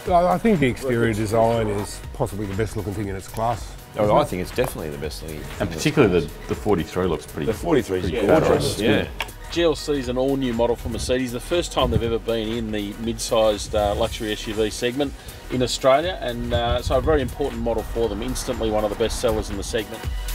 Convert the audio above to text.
I think the exterior design is possibly the best looking thing in its class. Oh, I think it's definitely the best thing. And particularly the 43 looks pretty. The 43 is pretty gorgeous. badass. Yeah. GLC is an all-new model for Mercedes, the first time they've ever been in the mid-sized luxury SUV segment in Australia, and so a very important model for them, instantly one of the best sellers in the segment.